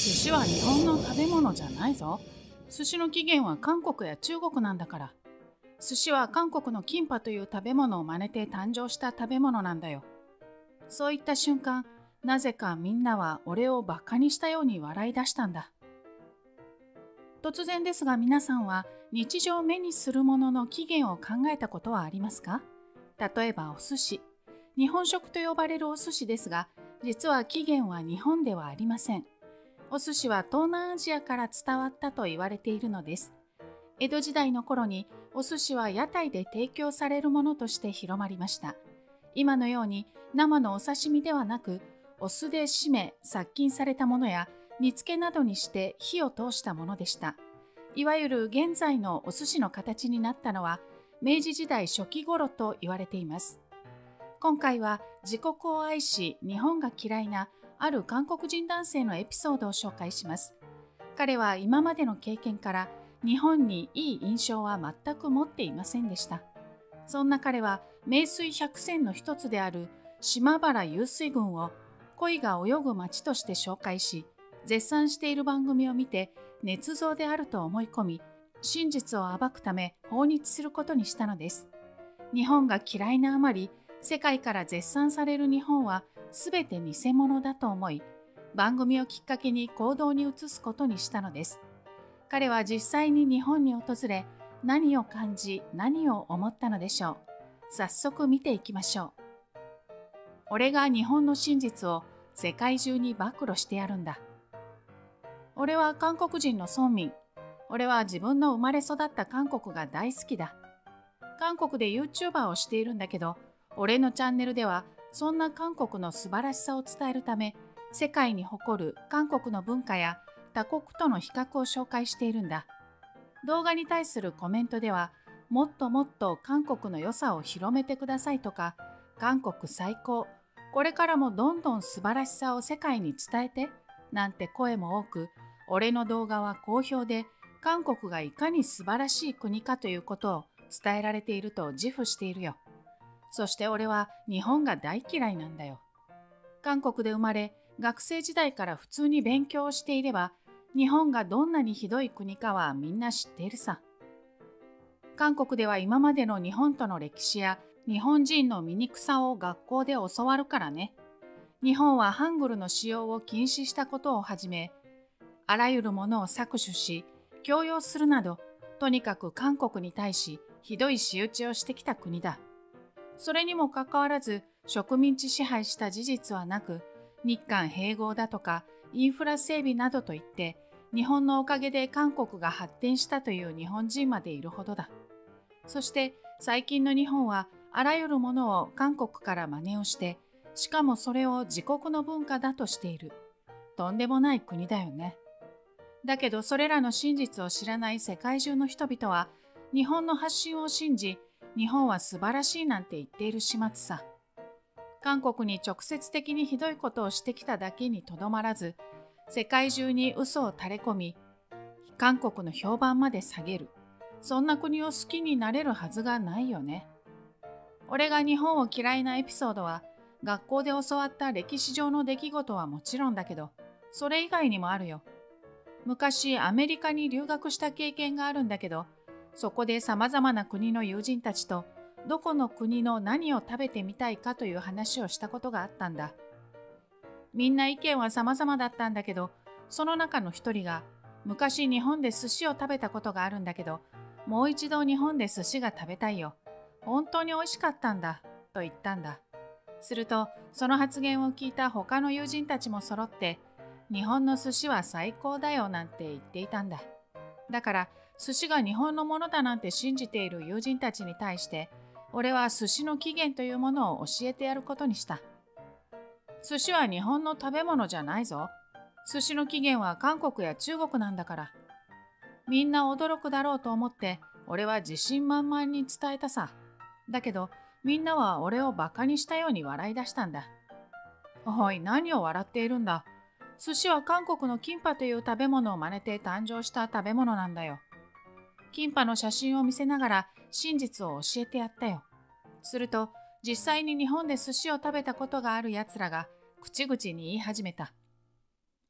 寿司は日本の食べ物じゃないぞ。寿司の起源は韓国や中国なんだから。寿司は韓国のキンパという食べ物を真似て誕生した食べ物なんだよ。そういった瞬間、なぜかみんなは俺をバカにしたように笑い出したんだ。突然ですが皆さんは日常目にするものの起源を考えたことはありますか？例えばお寿司。日本食と呼ばれるお寿司ですが、実は起源は日本ではありません。お寿司は東南アジアから伝わったと言われているのです。江戸時代の頃にお寿司は屋台で提供されるものとして広まりました。今のように生のお刺身ではなく、お酢で締め殺菌されたものや煮付けなどにして火を通したものでした。いわゆる現在のお寿司の形になったのは明治時代初期頃と言われています。今回は自国を愛し日本が嫌いなある韓国人男性のエピソードを紹介します。彼は今までの経験から日本にいい印象は全く持っていませんでした。そんな彼は名水百選の一つである島原湧水群を鯉が泳ぐ町として紹介し、絶賛している番組を見て捏造であると思い込み、真実を暴くため訪日することにしたのです。日本が嫌いなあまり、世界から絶賛される日本は全て偽物だと思い、番組をきっかけに行動に移すことにしたのです。彼は実際に日本に訪れ、何を感じ、何を思ったのでしょう。早速見ていきましょう。俺が日本の真実を世界中に暴露してやるんだ。俺は韓国人の村民。俺は自分の生まれ育った韓国が大好きだ。韓国で YouTuber をしているんだけど、俺のチャンネルではそんな韓国の素晴らしさを伝えるため、世界に誇る韓国の文化や他国との比較を紹介しているんだ。動画に対するコメントでは、もっともっと韓国の良さを広めてくださいとか、韓国最高、これからもどんどん素晴らしさを世界に伝えて、なんて声も多く、俺の動画は好評で、韓国がいかに素晴らしい国かということを伝えられていると自負しているよ。そして俺は日本が大嫌いなんだよ。韓国で生まれ、学生時代から普通に勉強をしていれば、日本がどんなにひどい国かはみんな知っているさ。韓国では今までの日本との歴史や日本人の醜さを学校で教わるからね。日本はハングルの使用を禁止したことをはじめ、あらゆるものを搾取し、強要するなど、とにかく韓国に対しひどい仕打ちをしてきた国だ。それにもかかわらず植民地支配した事実はなく、日韓併合だとかインフラ整備などといって日本のおかげで韓国が発展したという日本人までいるほどだ。そして最近の日本はあらゆるものを韓国から真似をして、しかもそれを自国の文化だとしている。とんでもない国だよね。だけどそれらの真実を知らない世界中の人々は日本の発信を信じ、日本は素晴らしいなんて言っている始末さ。韓国に直接的にひどいことをしてきただけにとどまらず、世界中に嘘を垂れ込み、韓国の評判まで下げる。そんな国を好きになれるはずがないよね。俺が日本を嫌いなエピソードは、学校で教わった歴史上の出来事はもちろんだけど、それ以外にもあるよ。昔アメリカに留学した経験があるんだけど、そこで様々な国の友人たちとどこの国の何を食べてみたいかという話をしたことがあったんだ。みんな意見は様々だったんだけど、その中の一人が昔日本で寿司を食べたことがあるんだけど、もう一度日本で寿司が食べたいよ。本当に美味しかったんだと言ったんだ。するとその発言を聞いた他の友人たちも揃って日本の寿司は最高だよなんて言っていたんだ。だから寿司が日本のものだなんて信じている友人たちに対して、俺は寿司の起源というものを教えてやることにした。寿司は日本の食べ物じゃないぞ。寿司の起源は韓国や中国なんだから。みんな驚くだろうと思って俺は自信満々に伝えたさ。だけどみんなは俺をバカにしたように笑い出したんだ。おい、何を笑っているんだ。寿司は韓国のキンパという食べ物を真似て誕生した食べ物なんだよ。キンパの写真を見せながら真実を教えてやったよ。すると実際に日本で寿司を食べたことがあるやつらが口々に言い始めた。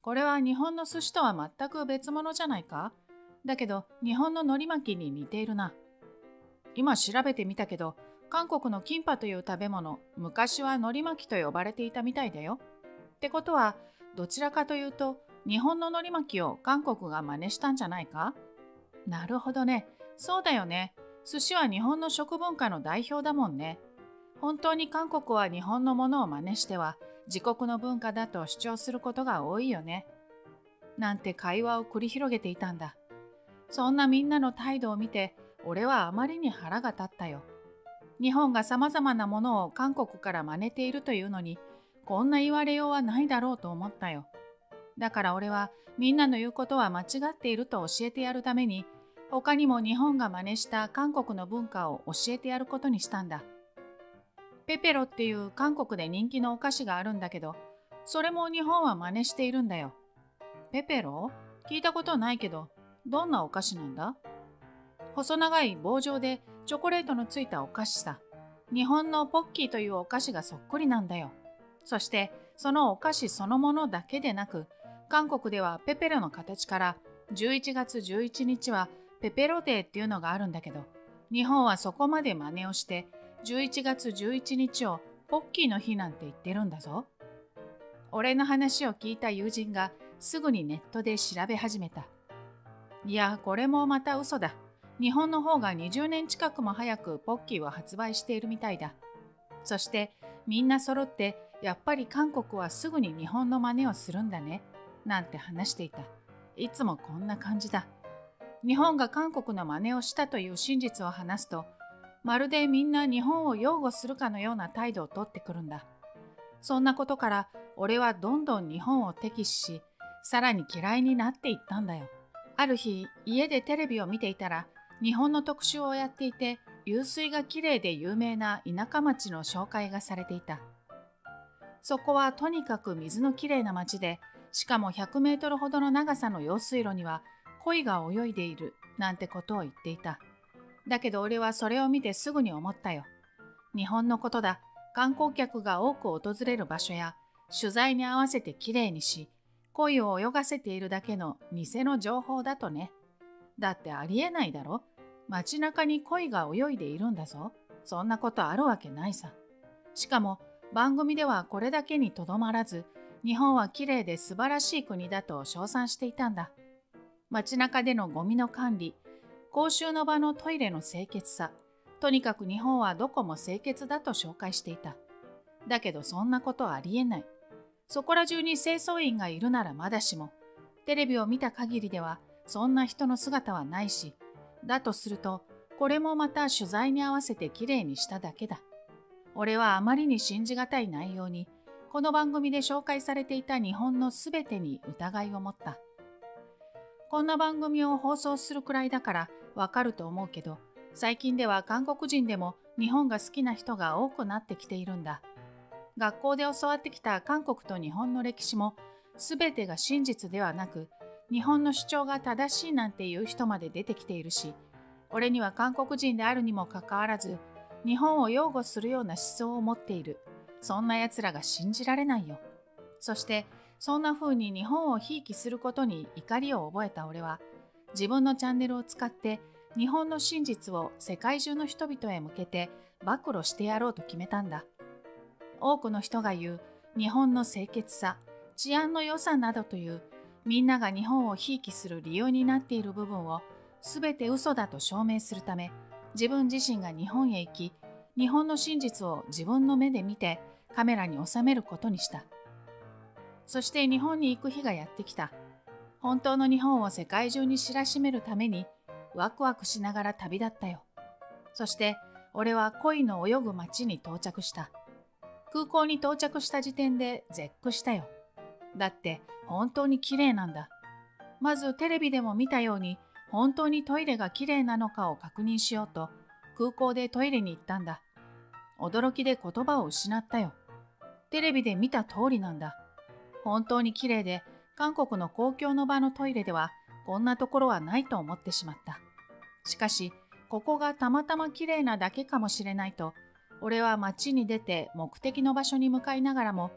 これは日本の寿司とは全く別物じゃないか？だけど日本の海苔巻きに似ているな。今調べてみたけど、韓国のキンパという食べ物、昔は海苔巻きと呼ばれていたみたいだよ。ってことは、どちらかというと、日本の海苔巻きを韓国が真似したんじゃないか？なるほどね。そうだよね。寿司は日本の食文化の代表だもんね。本当に韓国は日本のものを真似しては自国の文化だと主張することが多いよね。なんて会話を繰り広げていたんだ。そんなみんなの態度を見て、俺はあまりに腹が立ったよ。日本がさまざまなものを韓国から真似ているというのに、こんな言われようはないだろうと思ったよ。だから俺はみんなの言うことは間違っていると教えてやるために、他にも日本が真似した韓国の文化を教えてやることにしたんだ。ペペロっていう韓国で人気のお菓子があるんだけど、それも日本は真似しているんだよ。ペペロ？聞いたことないけど、どんなお菓子なんだ？細長い棒状でチョコレートのついたお菓子さ。日本のポッキーというお菓子がそっくりなんだよ。そしてそのお菓子そのものだけでなく、韓国ではペペロの形から11月11日はペペロデーっていうのがあるんだけど、日本はそこまで真似をして11月11日をポッキーの日なんて言ってるんだぞ。俺の話を聞いた友人がすぐにネットで調べ始めた。いや、これもまた嘘だ。日本の方が20年近くも早くポッキーを発売しているみたいだ。そしてみんな揃ってやっぱり韓国はすぐに日本の真似をするんだね。なんて話していた。いつもこんな感じだ。日本が韓国の真似をしたという真実を話すと、まるでみんな日本を擁護するかのような態度をとってくるんだ。そんなことから俺はどんどん日本を敵視し、さらに嫌いになっていったんだよ。ある日、家でテレビを見ていたら、日本の特集をやっていて、湧水がきれいで有名な田舎町の紹介がされていた。そこはとにかく水のきれいな町で、しかも100メートルほどの長さの用水路には鯉が泳いでいるなんてことを言っていた。だけど俺はそれを見てすぐに思ったよ。日本のことだ。観光客が多く訪れる場所や取材に合わせてきれいにし、鯉を泳がせているだけの偽の情報だとね。だってありえないだろ。街中に鯉が泳いでいるんだぞ。そんなことあるわけないさ。しかも番組ではこれだけにとどまらず、日本はきれいで素晴らしい国だと称賛していたんだ。街中でのゴミの管理、公衆の場のトイレの清潔さ、とにかく日本はどこも清潔だと紹介していた。だけどそんなことはありえない。そこら中に清掃員がいるならまだしも、テレビを見た限りではそんな人の姿はないし、だとすると、これもまた取材に合わせてきれいにしただけだ。俺はあまりに信じがたい内容に、この番組で紹介されていた日本のすべてに疑いを持った。こんな番組を放送するくらいだからわかると思うけど、最近では韓国人でも日本が好きな人が多くなってきているんだ。学校で教わってきた韓国と日本の歴史もすべてが真実ではなく、日本の主張が正しいなんていう人まで出てきているし、俺には韓国人であるにもかかわらず、日本を擁護するような思想を持っている。そんな奴らが信じられないよ。そして、そんな風に日本をひいきすることに怒りを覚えた俺は、自分のチャンネルを使って日本の真実を世界中の人々へ向けて暴露してやろうと決めたんだ。多くの人が言う日本の清潔さ、治安の良さなどというみんなが日本をひいきする理由になっている部分を全て嘘だと証明するため、自分自身が日本へ行き、日本の真実を自分の目で見てカメラに収めることにした。そして日本に行く日がやってきた。本当の日本を世界中に知らしめるためにワクワクしながら旅立ったよ。そして俺は鯉の泳ぐ町に到着した。空港に到着した時点で絶句したよ。だって本当に綺麗なんだ。まずテレビでも見たように本当にトイレが綺麗なのかを確認しようと空港でトイレに行ったんだ。驚きで言葉を失ったよ。テレビで見た通りなんだ。本当に綺麗で韓国の公共の場のトイレではこんなところはないと思ってしまった。しかしここがたまたま綺麗なだけかもしれないと俺は街に出て目的の場所に向かいながらも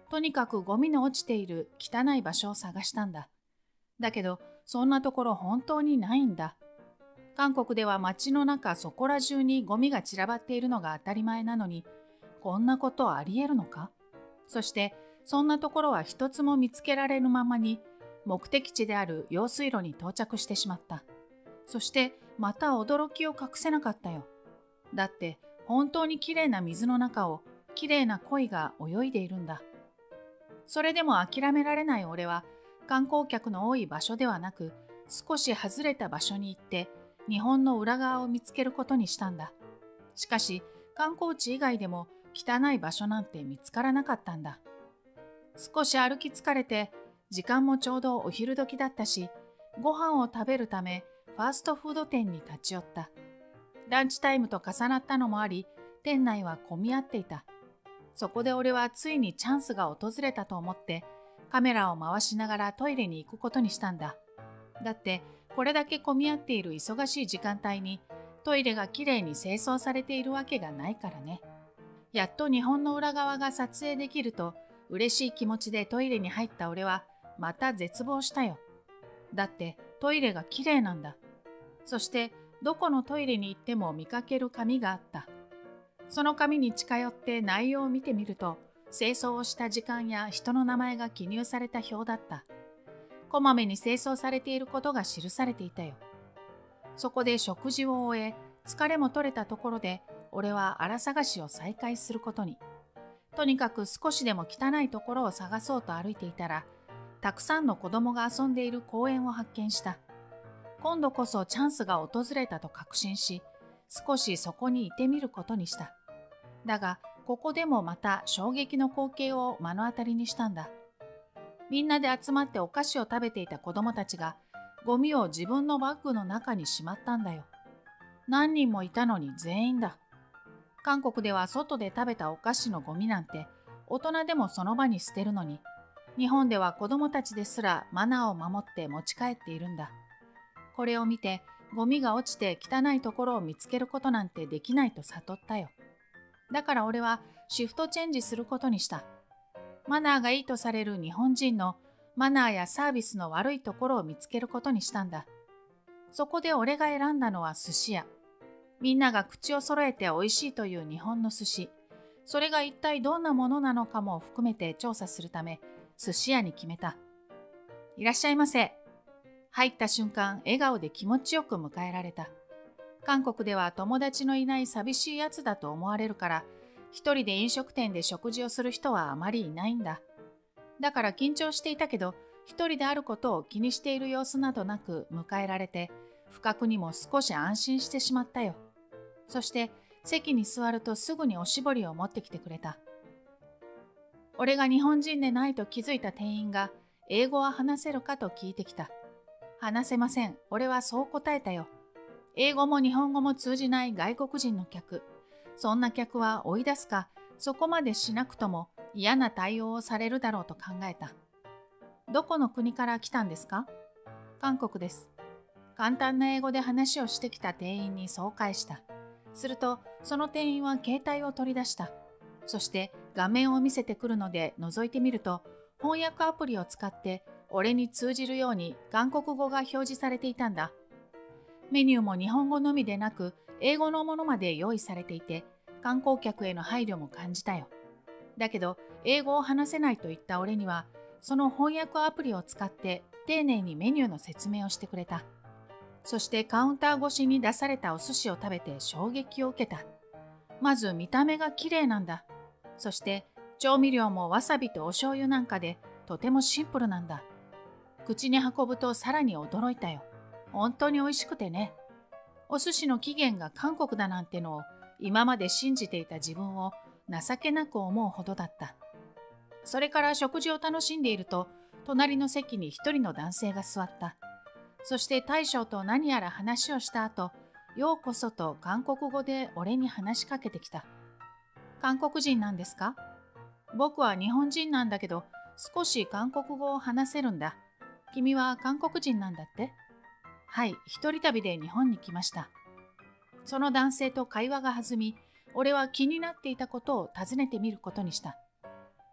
とにかくゴミの落ちている汚い場所を探したんだ。だけど、そんなところ本当にないんだ。韓国では街の中そこら中にゴミが散らばっているのが当たり前なのに、こんなことありえるのか？そして、そんなところは一つも見つけられぬままに、目的地である用水路に到着してしまった。そして、また驚きを隠せなかったよ。だって、本当にきれいな水の中を、きれいな鯉が泳いでいるんだ。それでも諦められない俺は、観光客の多い場所ではなく、少し外れた場所に行って、日本の裏側を見つけることにしたんだ。しかし、観光地以外でも汚い場所なんて見つからなかったんだ。少し歩き疲れて、時間もちょうどお昼時だったし、ご飯を食べるため、ファーストフード店に立ち寄った。ランチタイムと重なったのもあり、店内は混み合っていた。そこで俺はついにチャンスが訪れたと思って、カメラを回しながらトイレに行くことにしたんだ。だって、これだけ混み合っている忙しい時間帯に、トイレがきれいに清掃されているわけがないからね。やっと日本の裏側が撮影できると、嬉しい気持ちでトイレに入った俺は、また絶望したよ。だって、トイレがきれいなんだ。そして、どこのトイレに行っても見かける紙があった。その紙に近寄って内容を見てみると、清掃をした時間や人の名前が記入された表だった。こまめに清掃されていることが記されていたよ。そこで食事を終え、疲れも取れたところで、俺は荒探しを再開することに。とにかく少しでも汚いところを探そうと歩いていたら、たくさんの子供が遊んでいる公園を発見した。今度こそチャンスが訪れたと確信し、少しそこにいてみることにした。だが、ここでもまた衝撃の光景を目の当たりにしたんだ。みんなで集まってお菓子を食べていた子供たちが、ゴミを自分のバッグの中にしまったんだよ。何人もいたのに全員だ。韓国では外で食べたお菓子のゴミなんて、大人でもその場に捨てるのに、日本では子供たちですらマナーを守って持ち帰っているんだ。これを見て、ゴミが落ちて汚いところを見つけることなんてできないと悟ったよ。だから俺はシフトチェンジすることにした。マナーがいいとされる日本人のマナーやサービスの悪いところを見つけることにしたんだ。そこで俺が選んだのは寿司屋。みんなが口を揃えて美味しいという日本の寿司。それが一体どんなものなのかも含めて調査するため、寿司屋に決めた。いらっしゃいませ。入った瞬間、笑顔で気持ちよく迎えられた。韓国では友達のいない寂しいやつだと思われるから、一人で飲食店で食事をする人はあまりいないんだ。だから緊張していたけど、一人であることを気にしている様子などなく迎えられて、不覚にも少し安心してしまったよ。そして席に座るとすぐにおしぼりを持ってきてくれた。俺が日本人でないと気づいた店員が、英語は話せるかと聞いてきた。話せません。俺はそう答えたよ。英語も日本語も通じない外国人の客。そんな客は追い出すか、そこまでしなくとも嫌な対応をされるだろうと考えた。どこの国から来たんですか？韓国です。簡単な英語で話をしてきた店員にそう返した。すると、その店員は携帯を取り出した。そして画面を見せてくるので覗いてみると、翻訳アプリを使って俺に通じるように韓国語が表示されていたんだ。メニューも日本語のみでなく、英語のものまで用意されていて、観光客への配慮も感じたよ。だけど、英語を話せないと言った俺には、その翻訳アプリを使って丁寧にメニューの説明をしてくれた。そしてカウンター越しに出されたお寿司を食べて衝撃を受けた。まず見た目が綺麗なんだ。そして調味料もわさびとお醤油なんかでとてもシンプルなんだ。口に運ぶとさらに驚いたよ。本当に美味しくてね。お寿司の起源が韓国だなんてのを今まで信じていた自分を情けなく思うほどだった。それから食事を楽しんでいると、隣の席に一人の男性が座った。そして大将と何やら話をした後、ようこそと韓国語で俺に話しかけてきた。韓国人なんですか？僕は日本人なんだけど、少し韓国語を話せるんだ。君は韓国人なんだって？はい、一人旅で日本に来ました。その男性と会話が弾み、俺は気になっていたことを尋ねてみることにした。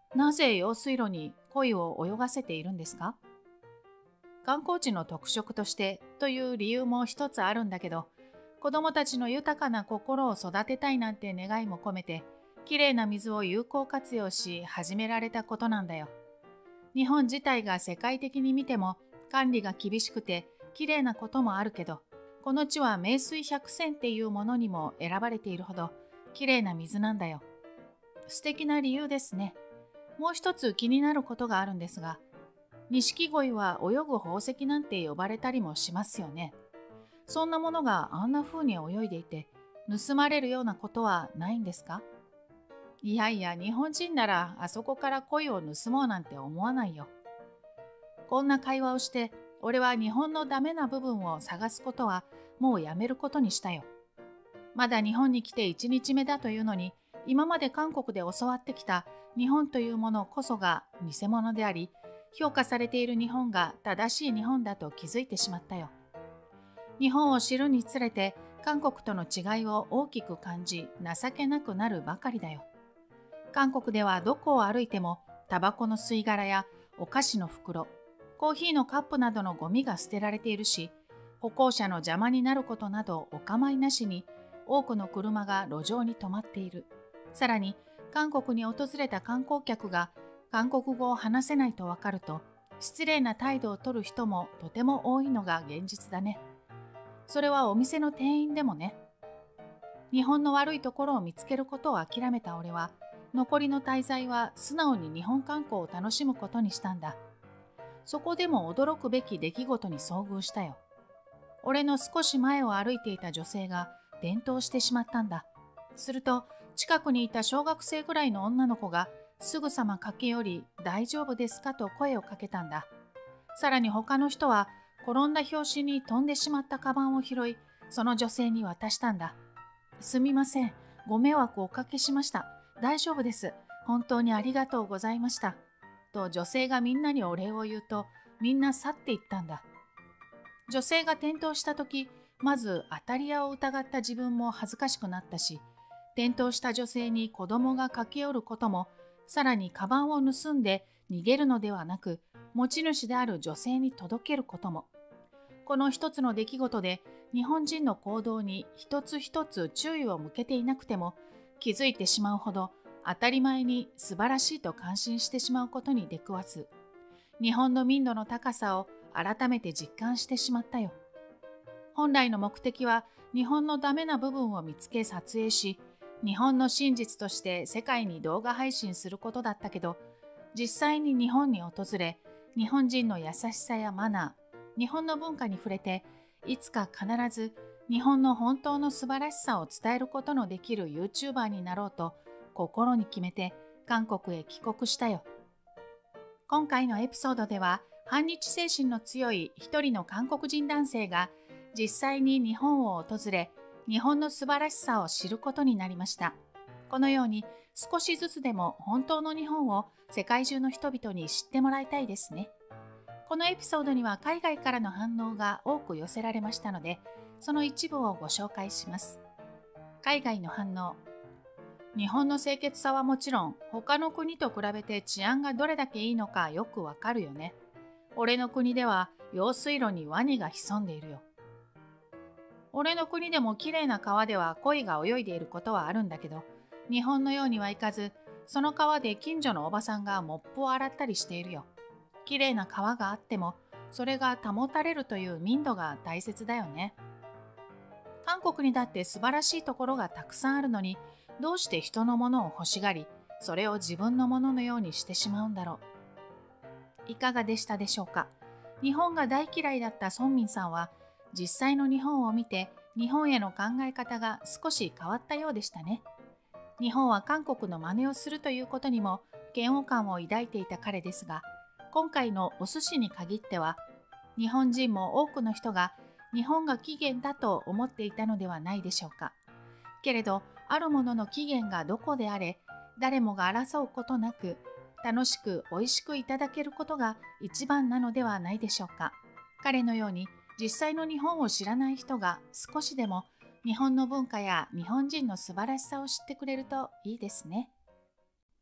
なぜ用水路に鯉を泳がせているんですか？観光地の特色としてという理由も一つあるんだけど、子どもたちの豊かな心を育てたいなんて願いも込めて、きれいな水を有効活用し始められたことなんだよ。日本自体が世界的に見ても管理が厳しくてきれいなこともあるけど、この地は名水百選っていうものにも選ばれているほどきれいな水なんだよ。素敵な理由ですね。もう一つ気になることがあるんですが、錦鯉は泳ぐ宝石なんて呼ばれたりもしますよね。そんなものがあんな風に泳いでいて盗まれるようなことはないんですか？いやいや、日本人ならあそこから鯉を盗もうなんて思わないよ。こんな会話をして、俺は日本のダメな部分を探すことはもうやめることにしたよ。まだ日本に来て1日目だというのに、今まで韓国で教わってきた日本というものこそが偽物であり、評価されている日本が正しい日本だと気づいてしまったよ。日本を知るにつれて韓国との違いを大きく感じ、情けなくなるばかりだよ。韓国ではどこを歩いてもタバコの吸い殻やお菓子の袋、コーヒーのカップなどのゴミが捨てられているし、歩行者の邪魔になることなどお構いなしに多くの車が路上に止まっている。さらに韓国に訪れた観光客が韓国語を話せないとわかると失礼な態度をとる人もとても多いのが現実だね。それはお店の店員でもね。日本の悪いところを見つけることを諦めた俺は、残りの滞在は素直に日本観光を楽しむことにしたんだ。そこでも驚くべき出来事に遭遇したよ。俺の少し前を歩いていた女性が転倒してしまったんだ。すると近くにいた小学生ぐらいの女の子がすぐさま駆け寄り、大丈夫ですかと声をかけたんだ。さらに他の人は転んだ拍子に飛んでしまったカバンを拾い、その女性に渡したんだ。すみません、ご迷惑をおかけしました。大丈夫です。本当にありがとうございました。と女性がみんなにお礼を言うと、みんな去っていったんだ。女性が転倒した時、まず当たり屋を疑った自分も恥ずかしくなったし、転倒した女性に子供が駆け寄ることも、さらにカバンを盗んで逃げるのではなく、持ち主である女性に届けることも。この一つの出来事で日本人の行動に一つ一つ注意を向けていなくても気づいてしまうほど当たり前に素晴らしいと感心してしまうことに出くわす日本の民度の高さを改めて実感してしまったよ。本来の目的は日本のダメな部分を見つけ撮影し、日本の真実として世界に動画配信することだったけど、実際に日本に訪れ、日本人の優しさやマナー、日本の文化に触れて、いつか必ず日本の本当の素晴らしさを伝えることのできる YouTuber になろうと心に決めて韓国へ帰国したよ。今回のエピソードでは反日精神の強い一人の韓国人男性が実際に日本を訪れ、日本の素晴らしさを知ることになりました。このように少しずつでも本当の日本を世界中の人々に知ってもらいたいですね。このエピソードには海外からの反応が多く寄せられましたので、その一部をご紹介します。海外の反応。日本の清潔さはもちろん、他の国と比べて治安がどれだけいいのかよくわかるよね。俺の国では用水路にワニが潜んでいるよ。俺の国でも綺麗な川では鯉が泳いでいることはあるんだけど、日本のようにはいかず、その川で近所のおばさんがモップを洗ったりしているよ。綺麗な川があっても、それが保たれるという民度が大切だよね。韓国にだって素晴らしいところがたくさんあるのに、どうして人のものを欲しがり、それを自分のもののようにしてしまうんだろう。いかがでしたでしょうか。日本が大嫌いだったソンミンさんは、実際の日本を見て、日本への考え方が少し変わったようでしたね。日本は韓国の真似をするということにも嫌悪感を抱いていた彼ですが、今回のお寿司に限っては、日本人も多くの人が日本が起源だと思っていたのではないでしょうか。けれど、あるものの起源がどこであれ、誰もが争うことなく、楽しく美味しくいただけることが一番なのではないでしょうか。彼のように実際の日本を知らない人が少しでも日本の文化や日本人の素晴らしさを知ってくれるといいですね。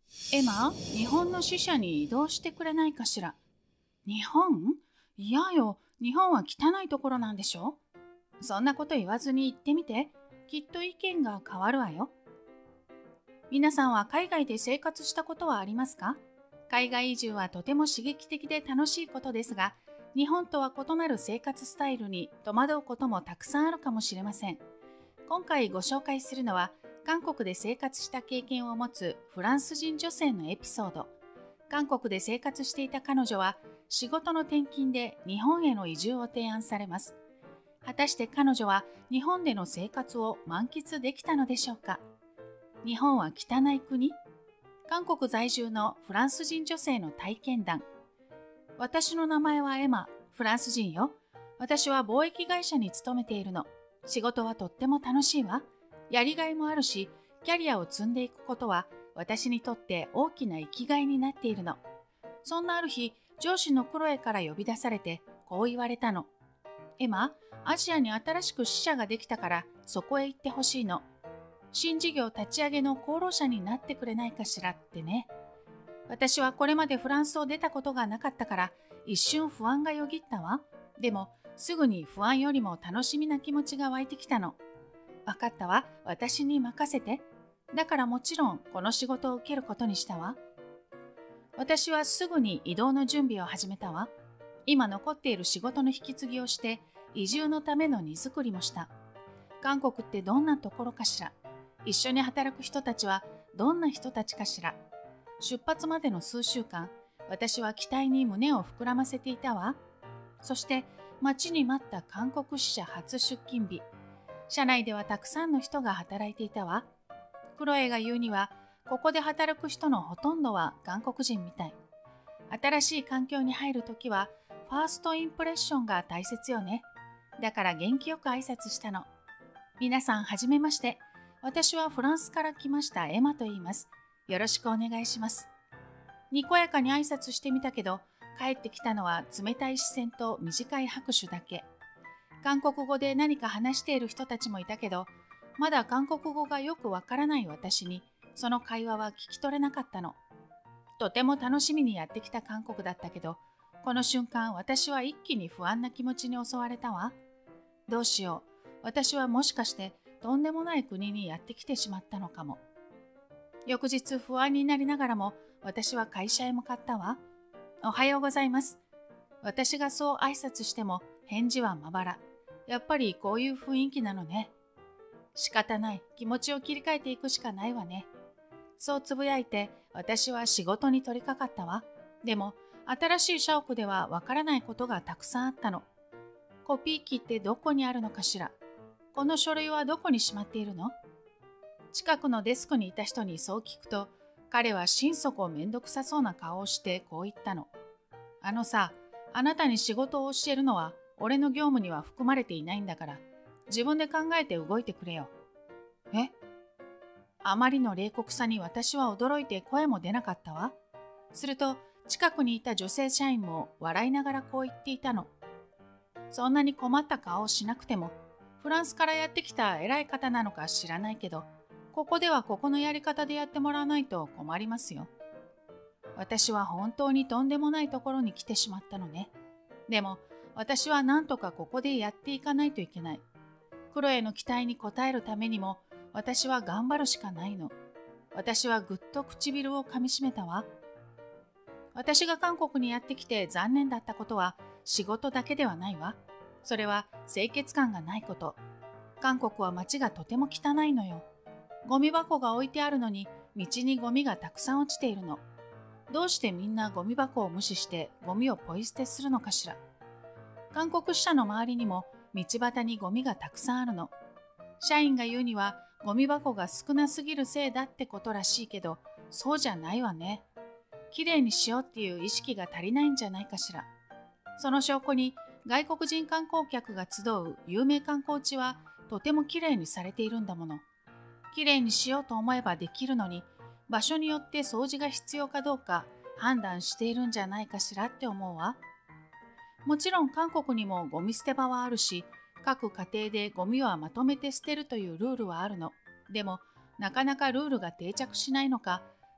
エマ、日本の支社に移動してくれないかしら。日本？嫌よ、日本は汚いところなんでしょ？そんなこと言わずに行ってみて。きっと意見が変わるわよ。皆さんは海外で生活したことはありますか？海外移住はとても刺激的で楽しいことですが、日本とは異なる生活スタイルに戸惑うこともたくさんあるかもしれません。今回ご紹介するのは、韓国で生活した経験を持つフランス人女性のエピソード。韓国で生活していた彼女は、仕事の転勤で日本への移住を提案されます。果たして彼女は日本での生活を満喫できたのでしょうか？日本は汚い国？韓国在住のフランス人女性の体験談。私の名前はエマ、フランス人よ。私は貿易会社に勤めているの。仕事はとっても楽しいわ。やりがいもあるし、キャリアを積んでいくことは私にとって大きな生きがいになっているの。そんなある日、上司のクロエから呼び出されてこう言われたの。エマ、アジアに新しく支社ができたからそこへ行ってほしいの。新事業立ち上げの功労者になってくれないかしらってね。私はこれまでフランスを出たことがなかったから一瞬不安がよぎったわ。でもすぐに不安よりも楽しみな気持ちが湧いてきたの。分かったわ、私に任せて。だからもちろんこの仕事を受けることにしたわ。私はすぐに移動の準備を始めたわ。今残っている仕事の引き継ぎをして移住のための荷造りもした。韓国ってどんなところかしら。一緒に働く人たちはどんな人たちかしら。出発までの数週間、私は期待に胸を膨らませていたわ。そして待ちに待った韓国支社初出勤日。社内ではたくさんの人が働いていたわ。クロエが言うには、ここで働く人のほとんどは韓国人みたい。新しい環境に入るときは、ファーストインプレッションが大切よね。だから元気よく挨拶したの。皆さんはじめまして。私はフランスから来ましたエマと言います。よろしくお願いします。にこやかに挨拶してみたけど、帰ってきたのは冷たい視線と短い拍手だけ。韓国語で何か話している人たちもいたけど、まだ韓国語がよくわからない私に、その会話は聞き取れなかったの。とても楽しみにやってきた韓国だったけど、この瞬間私は一気に不安な気持ちに襲われたわ。どうしよう。私はもしかしてとんでもない国にやってきてしまったのかも。翌日不安になりながらも私は会社へ向かったわ。おはようございます。私がそう挨拶しても返事はまばら。やっぱりこういう雰囲気なのね。仕方ない。気持ちを切り替えていくしかないわね。そうつぶやいて私は仕事に取り掛かったわ。でも新しい社屋ではわからないことがたくさんあったの。コピー機ってどこにあるのかしら。この書類はどこにしまっているの？近くのデスクにいた人にそう聞くと、彼は心底めんどくさそうな顔をしてこう言ったの。あのさ、あなたに仕事を教えるのは俺の業務には含まれていないんだから、自分で考えて動いてくれよ。え？あまりの冷酷さに私は驚いて声も出なかったわ。すると近くにいた女性社員も笑いながらこう言っていたの。そんなに困った顔をしなくても、フランスからやってきた偉い方なのか知らないけど、ここではここのやり方でやってもらわないと困りますよ。私は本当にとんでもないところに来てしまったのね。でも私はなんとかここでやっていかないといけない。クロエの期待に応えるためにも私は頑張るしかないの。私はぐっと唇をかみしめたわ。私が韓国にやってきて残念だったことは仕事だけではないわ。それは清潔感がないこと。韓国は街がとても汚いのよ。ゴミ箱が置いてあるのに道にゴミがたくさん落ちているの。どうしてみんなゴミ箱を無視してゴミをポイ捨てするのかしら。韓国支社の周りにも道端にゴミがたくさんあるの。社員が言うにはゴミ箱が少なすぎるせいだってことらしいけど、そうじゃないわね。きれいにしようっていう意識が足りないんじゃないかしら。その証拠に外国人観光客が集う有名観光地はとてもきれいにされているんだもの。きれいにしようと思えばできるのに、場所によって掃除が必要かどうか判断しているんじゃないかしらって思うわ。もちろん韓国にもゴミ捨て場はあるし、各家庭でゴミはまとめて捨てるというルールはあるの。でもなかなかルールが定着しないのか、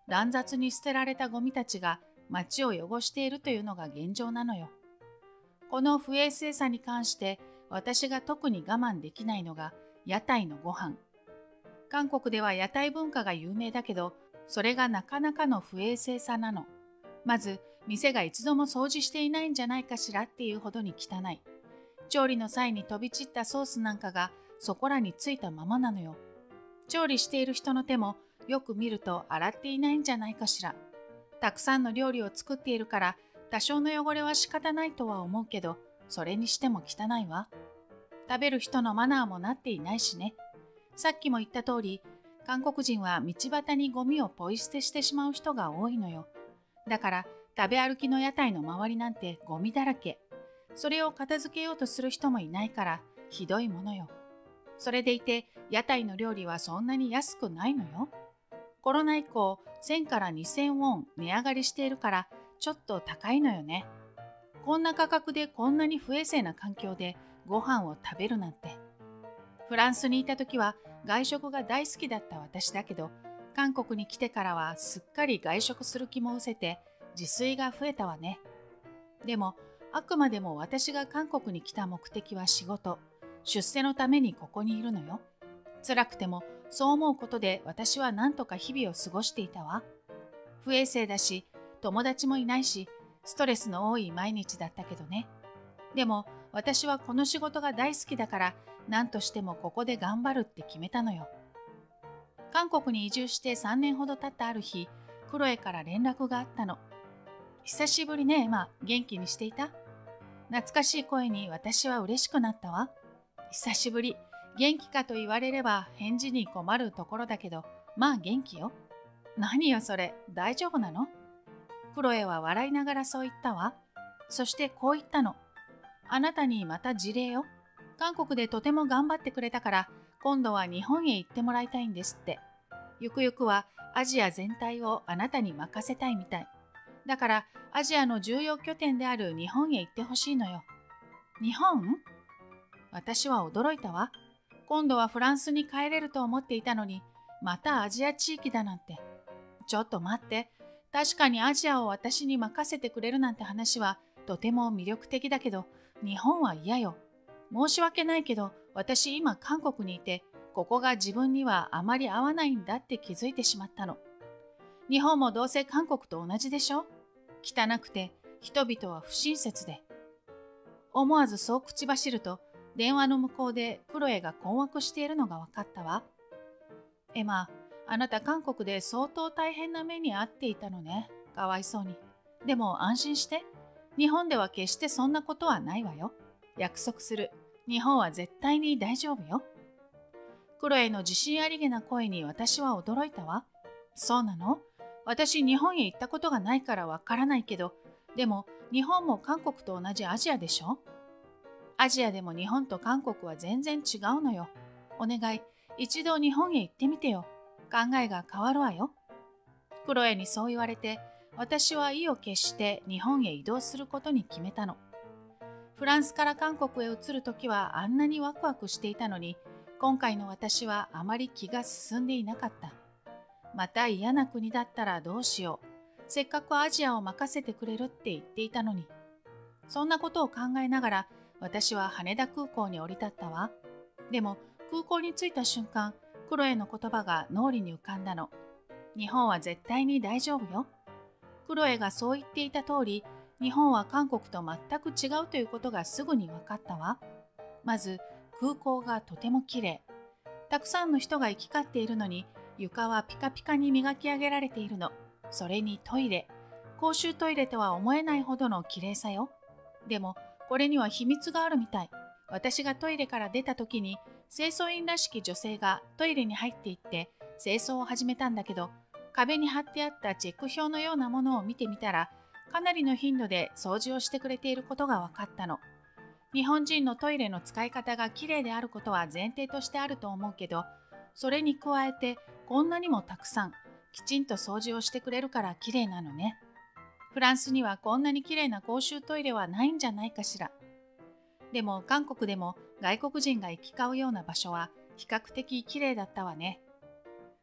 乱雑に捨てられたゴミたちが街を汚しているというのが現状なのよ。この不衛生さに関して私が特に我慢できないのが屋台のご飯。韓国では屋台文化が有名だけど、それがなかなかの不衛生さなの。まず、店が一度も掃除していないんじゃないかしらっていうほどに汚い。調理の際に飛び散ったソースなんかがそこらについたままなのよ。調理している人の手もよく見ると洗っていないんじゃないかしら。たくさんの料理を作っているから多少の汚れは仕方ないとは思うけど、それにしても汚いわ。食べる人のマナーもなっていないしね。さっきも言った通り、韓国人は道端にゴミをポイ捨てしてしまう人が多いのよ。だから食べ歩きの屋台の周りなんてゴミだらけ。それを片付けようとする人もいないからひどいものよ。それでいて屋台の料理はそんなに安くないのよ。コロナ以降1000から2000ウォン値上がりしているからちょっと高いのよね。こんな価格でこんなに不衛生な環境でご飯を食べるなんて。フランスにいた時は外食が大好きだった私だけど、韓国に来てからはすっかり外食する気も失せて自炊が増えたわね。でもあくまでも私が韓国に来た目的は仕事、出世のためにここにいるのよ。辛くてもそう思うことで私は何とか日々を過ごしていたわ。不衛生だし、友達もいないし、ストレスの多い毎日だったけどね。でも私はこの仕事が大好きだから何としてもここで頑張るって決めたのよ。韓国に移住して3年ほど経ったある日、クロエから連絡があったの。久しぶりね、エマ、元気にしていた？懐かしい声に私は嬉しくなったわ。久しぶり、元気かと言われれば返事に困るところだけど、まあ元気よ。何よそれ、大丈夫なの？クロエは笑いながらそう言ったわ。そしてこう言ったの。あなたにまた辞令よ。韓国でとても頑張ってくれたから、今度は日本へ行ってもらいたいんですって。ゆくゆくはアジア全体をあなたに任せたいみたい。だからアジアの重要拠点である日本へ行ってほしいのよ。日本？私は驚いたわ。今度はフランスに帰れると思っていたのに、またアジア地域だなんて。ちょっと待って。確かにアジアを私に任せてくれるなんて話はとても魅力的だけど、日本は嫌よ。申し訳ないけど、私今韓国にいて、ここが自分にはあまり合わないんだって気づいてしまったの。日本もどうせ韓国と同じでしょ？汚くて、人々は不親切で。思わずそう口走ると、電話の向こうでクロエが困惑しているのが分かったわ。エマ、あなた韓国で相当大変な目に遭っていたのね。かわいそうに。でも安心して。日本では決してそんなことはないわよ。約束する。日本は絶対に大丈夫よ。クロエの自信ありげな声に私は驚いたわ。そうなの？私日本へ行ったことがないからわからないけど、でも日本も韓国と同じアジアでしょ？アジアでも日本と韓国は全然違うのよ。お願い、一度日本へ行ってみてよ。考えが変わるわよ。クロエにそう言われて、私は意を決して日本へ移動することに決めたの。フランスから韓国へ移るときはあんなにワクワクしていたのに、今回の私はあまり気が進んでいなかった。また嫌な国だったらどうしよう。せっかくアジアを任せてくれるって言っていたのに。そんなことを考えながら、私は羽田空港に降り立ったわ。でも空港に着いた瞬間、クロエの言葉が脳裏に浮かんだの。日本は絶対に大丈夫よ。クロエがそう言っていた通り、日本は韓国と全く違うということがすぐに分かったわ。まず、空港がとてもきれい。たくさんの人が行き交っているのに、床はピカピカに磨き上げられているの。それにトイレ。公衆トイレとは思えないほどのきれいさよ。でも、これには秘密があるみたい。私がトイレから出た時に、清掃員らしき女性がトイレに入っていって清掃を始めたんだけど、壁に貼ってあったチェック表のようなものを見てみたら、かなりの頻度で掃除をしてくれていることが分かったの。日本人のトイレの使い方がきれいであることは前提としてあると思うけど、それに加えてこんなにもたくさんきちんと掃除をしてくれるからきれいなのね。フランスにはこんなにきれいな公衆トイレはないんじゃないかしら。でも韓国でも外国人が行き交うような場所は比較的きれいだったわね。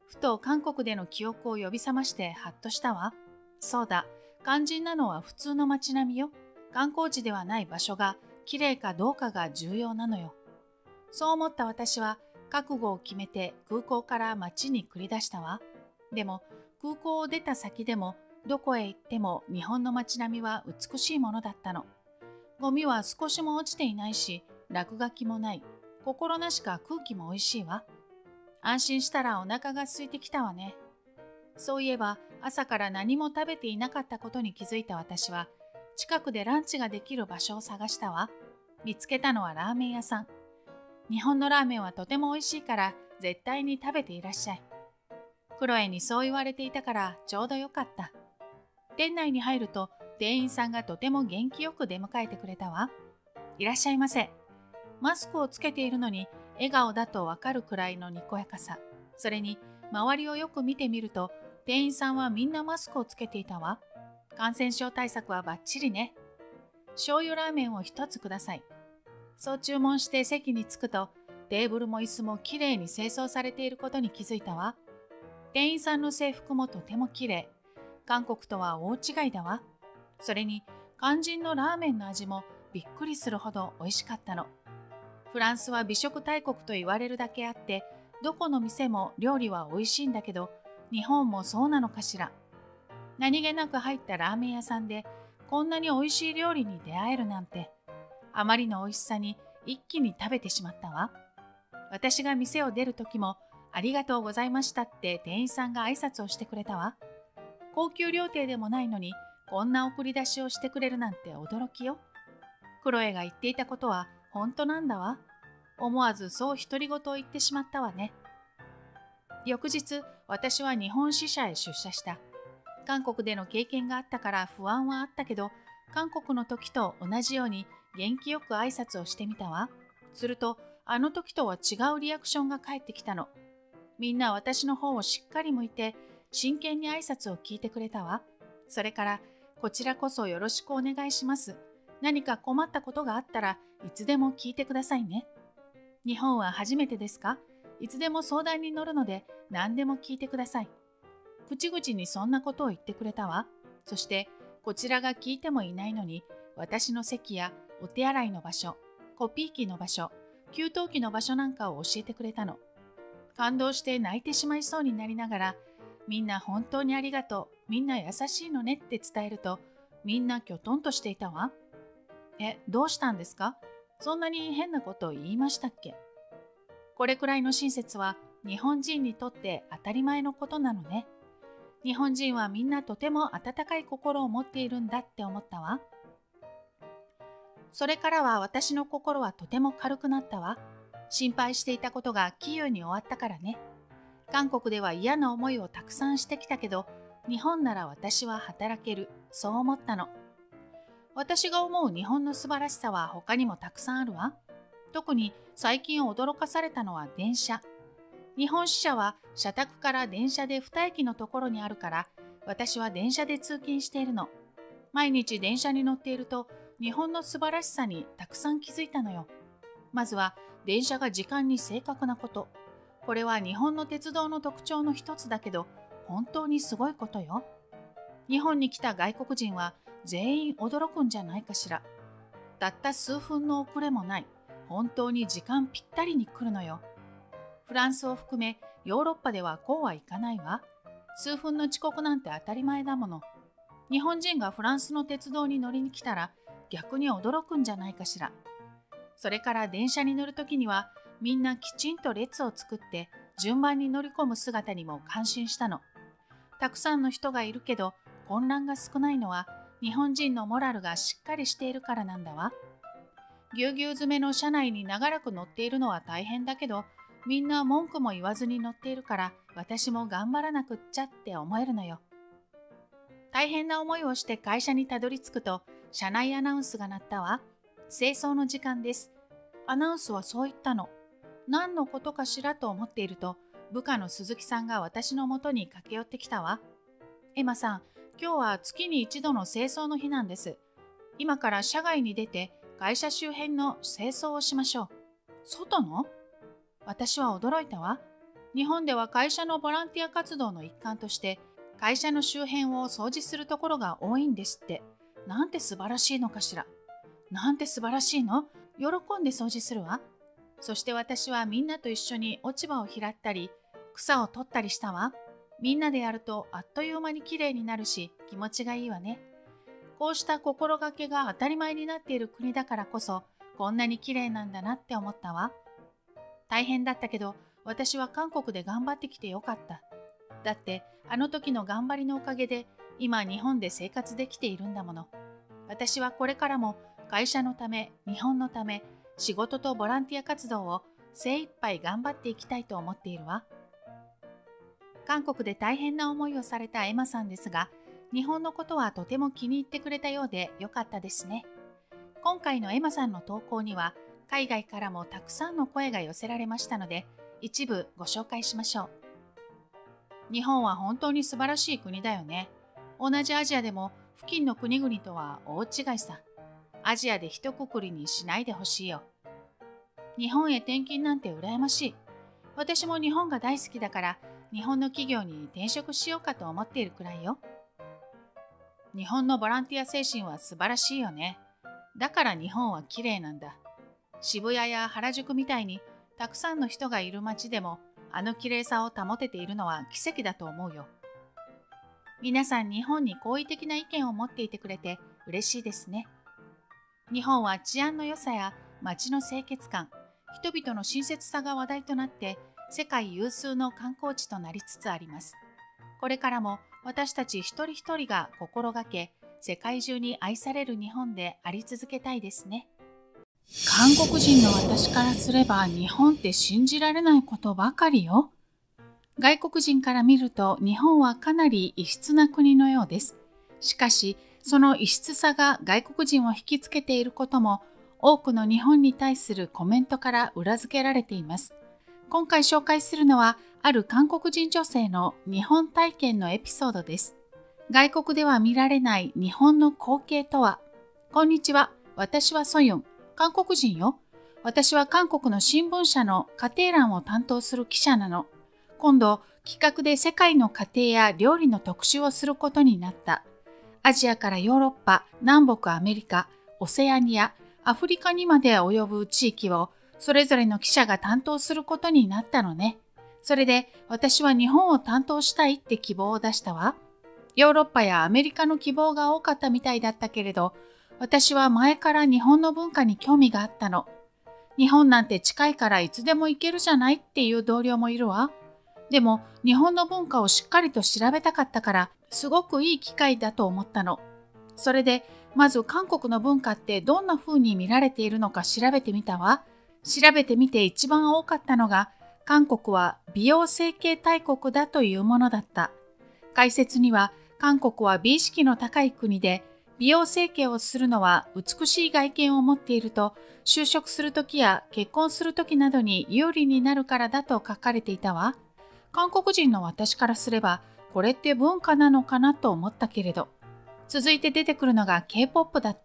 ふと韓国での記憶を呼び覚ましてハッとしたわ。そうだ、肝心なのは普通の街並みよ。観光地ではない場所がきれいかどうかが重要なのよ。そう思った私は覚悟を決めて空港から街に繰り出したわ。でも空港を出た先でもどこへ行っても日本の街並みは美しいものだったの。ゴミは少しも落ちていないし、落書きもない。心なしか空気もおいしいわ。安心したらお腹が空いてきたわね。そういえば朝から何も食べていなかったことに気づいた私は、近くでランチができる場所を探したわ。見つけたのはラーメン屋さん。日本のラーメンはとても美味しいから絶対に食べていらっしゃい。クロエにそう言われていたからちょうどよかった。店内に入ると店員さんがとても元気よく出迎えてくれたわ。いらっしゃいませ。マスクをつけているのに笑顔だとわかるくらいのにこやかさ。それに周りをよく見てみると店員さんはみんなマスクをつけていたわ。感染症対策はバッチリね。醤油ラーメンを一つください。そう注文して席に着くとテーブルも椅子もきれいに清掃されていることに気づいたわ。店員さんの制服もとてもきれい。韓国とは大違いだわ。それに肝心のラーメンの味もびっくりするほど美味しかったの。フランスは美食大国と言われるだけあって、どこの店も料理は美味しいんだけど、日本もそうなのかしら。何気なく入ったラーメン屋さんで、こんなに美味しい料理に出会えるなんて、あまりの美味しさに一気に食べてしまったわ。私が店を出る時も、ありがとうございましたって店員さんが挨拶をしてくれたわ。高級料亭でもないのに、こんな送り出しをしてくれるなんて驚きよ。クロエが言っていたことは本当なんだわ。思わずそう独り言を言ってしまったわね。翌日、私は日本支社へ出社した。韓国での経験があったから不安はあったけど、韓国の時と同じように元気よく挨拶をしてみたわ。すると、あの時とは違うリアクションが返ってきたの。みんな私の方をしっかり向いて、真剣に挨拶を聞いてくれたわ。それから、こちらこそよろしくお願いします。何か困ったことがあったらいつでも聞いてくださいね。日本は初めてですか？いつでも相談に乗るので何でも聞いてください。口々にそんなことを言ってくれたわ。そしてこちらが聞いてもいないのに私の席やお手洗いの場所、コピー機の場所、給湯器の場所なんかを教えてくれたの。感動して泣いてしまいそうになりながら、みんな本当にありがとう、みんな優しいのねって伝えると、みんなきょとんとしていたわ。どうしたんですか？そんなに変なことを言いましたっけ？これくらいの親切は日本人にとって当たり前のことなのね。日本人はみんなとても温かい心を持っているんだって思ったわ。それからは私の心はとても軽くなったわ。心配していたことが杞憂に終わったからね。韓国では嫌な思いをたくさんしてきたけど、日本なら私は働ける、そう思ったの。私が思う日本の素晴らしさは他にもたくさんあるわ。特に最近驚かされたのは電車。日本支社は社宅から電車で2駅のところにあるから、私は電車で通勤しているの。毎日電車に乗っていると、日本の素晴らしさにたくさん気づいたのよ。まずは電車が時間に正確なこと。これは日本の鉄道の特徴の一つだけど、本当にすごいことよ。日本に来た外国人は全員驚くんじゃないかしら。たった数分の遅れもない。本当に時間ぴったりに来るのよ。フランスを含めヨーロッパではこうはいかないわ。数分の遅刻なんて当たり前だもの。日本人がフランスの鉄道に乗りに来たら逆に驚くんじゃないかしら。それから電車に乗るときにはみんなきちんと列を作って順番に乗り込む姿にも感心したの。たくさんの人がいるけど混乱が少ないのは日本人のモラルがしっかりしているからなんだわ。ぎゅうぎゅう詰めの車内に長らく乗っているのは大変だけど、みんな文句も言わずに乗っているから私も頑張らなくっちゃって思えるのよ。大変な思いをして会社にたどり着くと車内アナウンスが鳴ったわ。清掃の時間です。アナウンスはそう言ったの。何のことかしらと思っていると部下の鈴木さんが私のもとに駆け寄ってきたわ。エマさん、今日は月に一度の清掃の日なんです。今から社外に出て会社周辺の清掃をしましょう。外の？私は驚いたわ。 日本では会社のボランティア活動の一環として会社の周辺を掃除するところが多いんですって。なんて素晴らしいのかしら。なんて素晴らしいの。喜んで掃除するわ。そして私はみんなと一緒に落ち葉を拾ったり草を取ったりしたわ。みんなでやるとあっという間にきれいになるし気持ちがいいわね。こうした心がけが当たり前になっている国だからこそこんなにきれいなんだなって思ったわ。大変だったけど私は韓国で頑張ってきてよかった。だってあの時の頑張りのおかげで今日本で生活できているんだもの。私はこれからも会社のため、日本のため、仕事とボランティア活動を精一杯頑張っていきたいと思っているわ。韓国で大変な思いをされたエマさんですが、日本のことはとても気に入ってくれたようでよかったですね。今回のエマさんの投稿には、海外からもたくさんの声が寄せられましたので、一部ご紹介しましょう。日本は本当に素晴らしい国だよね。同じアジアでも付近の国々とは大違いさ。アジアで一括りにしないでほしいよ。日本へ転勤なんて羨ましい。私も日本が大好きだから日本の企業に転職しようかと思っているくらいよ。日本のボランティア精神は素晴らしいよね。だから日本は綺麗なんだ。渋谷や原宿みたいにたくさんの人がいる街でもあの綺麗さを保てているのは奇跡だと思うよ。皆さん日本に好意的な意見を持っていてくれて嬉しいですね。日本は治安の良さや街の清潔感、人々の親切さが話題となって世界有数の観光地となりつつあります。これからも私たち一人一人が心がけ、世界中に愛される日本であり続けたいですね。韓国人の私からすれば日本って信じられないことばかりよ。外国人から見ると日本はかなり異質な国のようです。しかし、その異質さが外国人を引きつけていることも多くの日本に対するコメントから裏付けられています。今回紹介するのはある韓国人女性の日本体験のエピソードです。外国では見られない日本の光景とは。こんにちは、私はソユン、韓国人よ。私は韓国の新聞社の家庭欄を担当する記者なの。今度企画で世界の家庭や料理の特集をすることになった。アジアからヨーロッパ、南北アメリカ、オセアニア、アフリカにまで及ぶ地域をそれぞれの記者が担当することになったのね。それで私は日本を担当したいって希望を出したわ。ヨーロッパやアメリカの希望が多かったみたいだったけれど、私は前から日本の文化に興味があったの。日本なんて近いからいつでも行けるじゃないっていう同僚もいるわ。でも日本の文化をしっかりと調べたかったからすごくいい機会だと思ったの。それでまず韓国の文化ってどんな風に見られているのか調べてみたわ。調べてみて一番多かったのが韓国は美容整形大国だというものだった。解説には韓国は美意識の高い国で美容整形をするのは美しい外見を持っていると就職するときや結婚するときなどに有利になるからだと書かれていたわ。韓国人の私からすればこれって文化なのかなと思ったけれど、続いて出てくるのが K-POP だった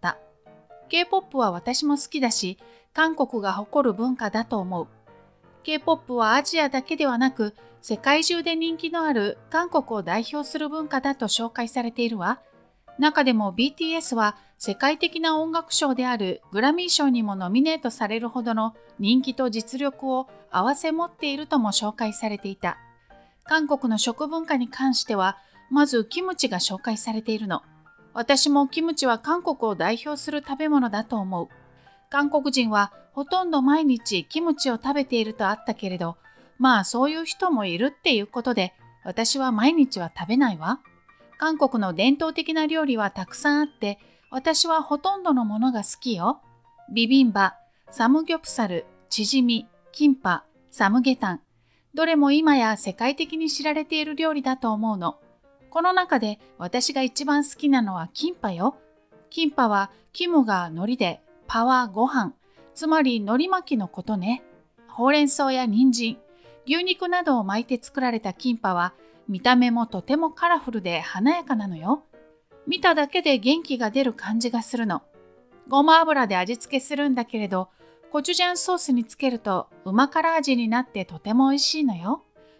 。K-POP は私も好きだし、韓国が誇る文化だと思う。K-POP はアジアだけではなく、世界中で人気のある韓国を代表する文化だと紹介されているわ。中でも BTS は世界的な音楽賞であるグラミー賞にもノミネートされるほどの人気と実力を併せ持っているとも紹介されていた。韓国の食文化に関しては、まずキムチが紹介されているの。私もキムチは韓国を代表する食べ物だと思う。韓国人はほとんど毎日キムチを食べているとあったけれど、まあそういう人もいるっていうことで、私は毎日は食べないわ。韓国の伝統的な料理はたくさんあって、私はほとんどのものが好きよ。ビビンバ、サムギョプサル、チヂミ、キンパ、サムゲタン。どれも今や世界的に知られている料理だと思うの。この中で私が一番好きなのはキンパよ。キンパはキムが海苔で、パはご飯、つまり海苔巻きのことね。ほうれん草や人参、牛肉などを巻いて作られたキンパは見た目もとてもカラフルで華やかなのよ。見ただけで元気が出る感じがするの。ごま油で味付けするんだけれど、コチュジャンソースにつけると旨辛味になってとても美味しいのよ。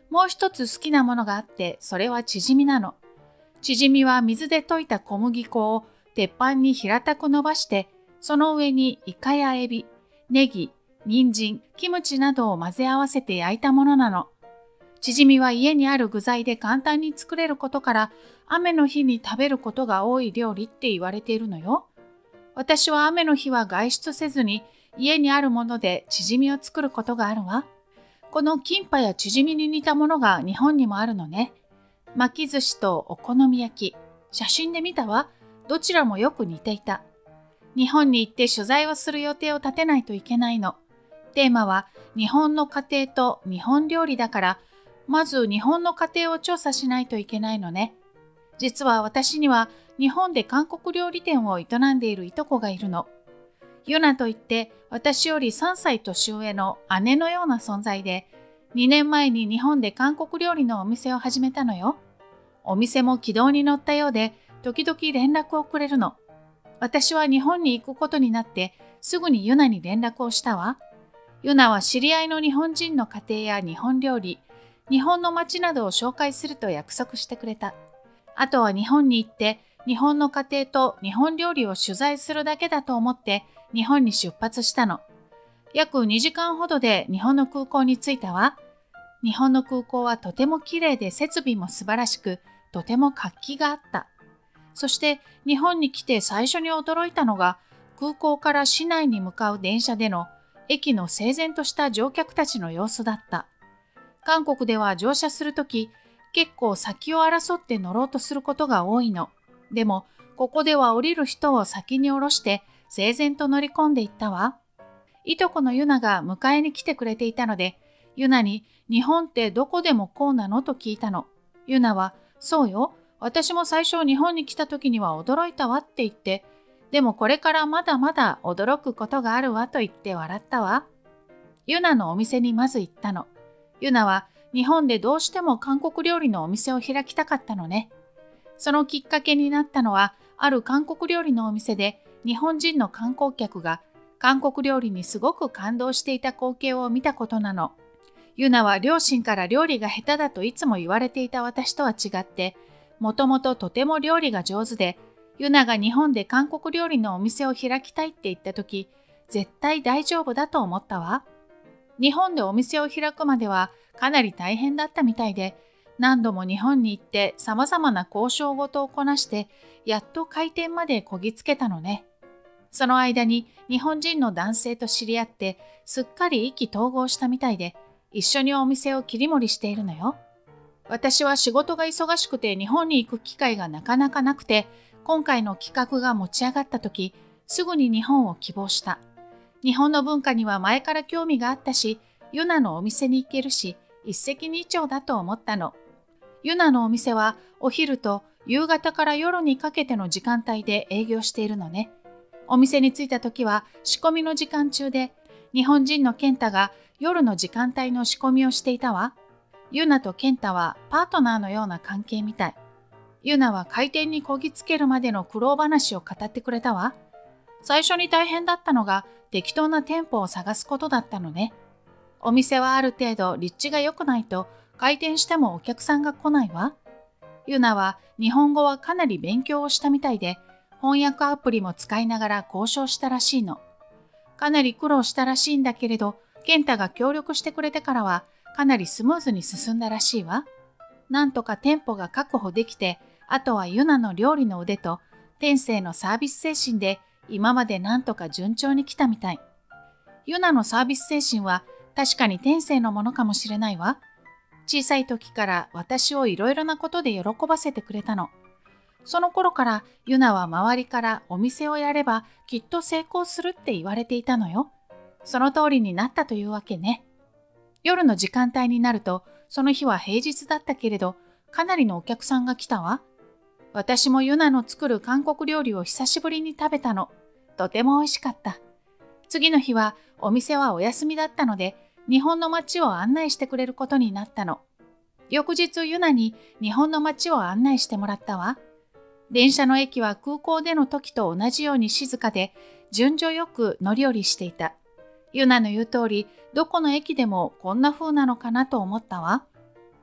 もう一つ好きなものがあって、それはチヂミなの。チヂミは水で溶いた小麦粉を鉄板に平たく伸ばして、その上にイカやエビ、ネギ、人参、キムチなどを混ぜ合わせて焼いたものなの。チヂミは家にある具材で簡単に作れることから、雨の日に食べることが多い料理って言われているのよ。私は雨の日は外出せずに、家にあるものでチヂミを作ることがあるわ。このキンパやチヂミに似たものが日本にもあるのね。巻き寿司とお好み焼き。写真で見たわ。どちらもよく似ていた。日本に行って取材をする予定を立てないといけないの。テーマは日本の家庭と日本料理だから、まず日本の家庭を調査しないといけないのね。実は私には日本で韓国料理店を営んでいるいとこがいるの。ユナといって私より3歳年上の姉のような存在で、2年前に日本で韓国料理のお店を始めたのよ。お店も軌道に乗ったようで、時々連絡をくれるの。私は日本に行くことになってすぐにユナに連絡をしたわ。ユナは知り合いの日本人の家庭や日本料理、日本の街などを紹介すると約束してくれた。あとは日本に行って日本の家庭と日本料理を取材するだけだと思って日本に出発したの。約2時間ほどで日本の空港に着いたわ。日本の空港はとても綺麗で設備も素晴らしく、とても活気があった。そして日本に来て最初に驚いたのが、空港から市内に向かう電車での駅の整然とした乗客たちの様子だった。韓国では乗車するとき、結構先を争って乗ろうとすることが多いの。でも、ここでは降りる人を先に降ろして整然と乗り込んでいったわ。いとこのユナが迎えに来てくれていたので、ユナに日本ってどこでもこうなのと聞いたの。ユナは、そうよ。私も最初日本に来た時には驚いたわって言って、でもこれからまだまだ驚くことがあるわと言って笑ったわ。ユナのお店にまず行ったの。ユナは日本でどうしても韓国料理のお店を開きたかったのね。そのきっかけになったのは、ある韓国料理のお店で日本人の観光客が韓国料理にすごく感動していた光景を見たことなの。ユナは両親から料理が下手だといつも言われていた私とは違って、もともととても料理が上手で、ユナが日本で韓国料理のお店を開きたいって言ったとき、絶対大丈夫だと思ったわ。日本でお店を開くまではかなり大変だったみたいで、何度も日本に行って様々な交渉事をこなして、やっと開店までこぎつけたのね。その間に日本人の男性と知り合って、すっかり意気投合したみたいで、一緒にお店を切り盛りしているのよ。私は仕事が忙しくて日本に行く機会がなかなかなくて、今回の企画が持ち上がった時、すぐに日本を希望した。日本の文化には前から興味があったし、ユナのお店に行けるし、一石二鳥だと思ったの。ユナのお店はお昼と夕方から夜にかけての時間帯で営業しているのね。お店に着いた時は仕込みの時間中で、日本人のケンタが夜の時間帯の仕込みをしていたわ。ユナとケンタはパートナーのような関係みたい。ユナは開店にこぎつけるまでの苦労話を語ってくれたわ。最初に大変だったのが適当な店舗を探すことだったのね。お店はある程度立地が良くないと開店してもお客さんが来ないわ。ユナは日本語はかなり勉強をしたみたいで、翻訳アプリも使いながら交渉したらしいの。かなり苦労したらしいんだけれど、ケンタが協力してくれてからはかなりスムーズに進んだらしいわ。なんとか店舗が確保できて、あとはユナの料理の腕と天性のサービス精神で今までなんとか順調に来たみたい。ユナのサービス精神は確かに天性のものかもしれないわ。小さい時から私をいろいろなことで喜ばせてくれたの。その頃からユナは周りからお店をやればきっと成功するって言われていたのよ。その通りになったというわけね。夜の時間帯になると、その日は平日だったけれど、かなりのお客さんが来たわ。私もユナの作る韓国料理を久しぶりに食べたの。とても美味しかった。次の日はお店はお休みだったので、日本の街を案内してくれることになったの。翌日ユナに日本の街を案内してもらったわ。電車の駅は空港での時と同じように静かで、順序よく乗り降りしていた。ユナの言う通り、どこの駅でもこんな風なのかなと思ったわ。